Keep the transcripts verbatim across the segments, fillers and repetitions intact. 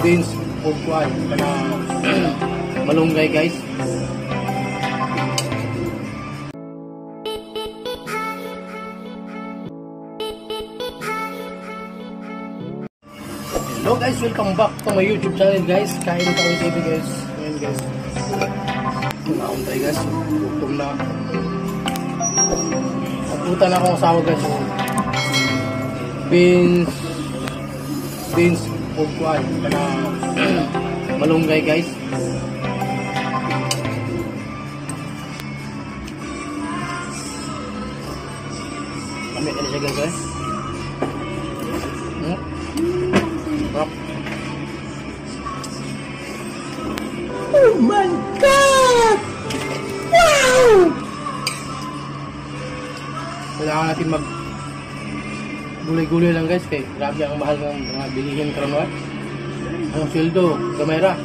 beans ug kuan kana malunggay guys. Hello guys, welcome back to my YouTube channel guys. Kain ka ulit T V guys. Ayan guys. Naon tayo guys. Gutom na. Pupunta na akong asawa guys. Beans beans ug kuan kana malunggay guys. Kami ka na siya guys eh. Hmm? Rock. Oh my god! Wow! Kailangan natin mag gulay-gulay lang guys kay grabe ang mahal ng mga bilihin karon. Ang sweldo, kamera.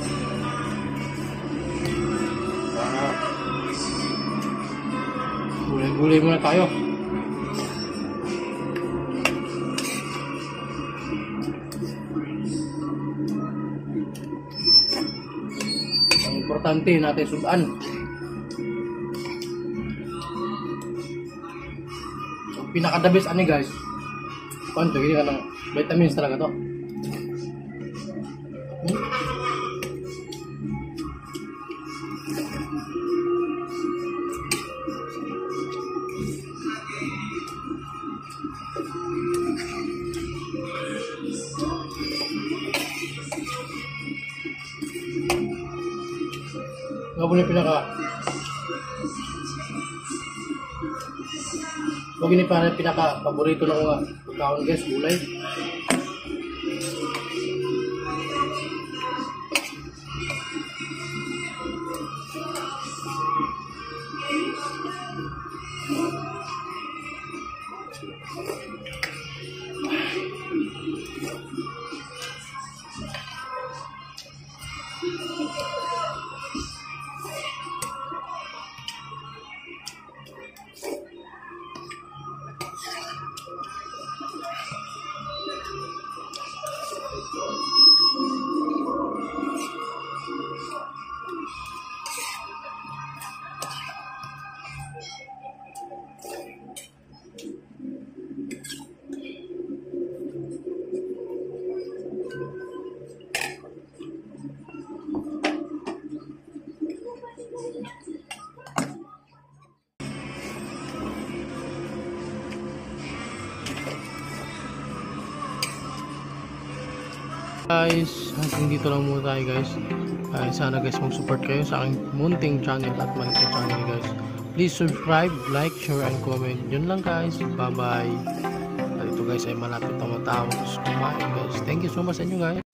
Ah. Gulay-gulay muna tayo. Ang importante natin sudan. So, pinaka-the-best ani guys. Kuanto gini ka ng vitamins talaga to. Hmm? Nga po ni pinaka Huwag ini pa pinaka paborito ng mga pagkaon guys, gulay. Guys, hanggang dito lang muna tayo guys. Uh, sana guys mag-support kayo sa aking munting channel at maliit na channel guys. Please subscribe, like, share, and comment. Yun lang guys. Bye bye. At ito guys ay malapit na matapos kumain guys. Thank you so much sa inyo guys.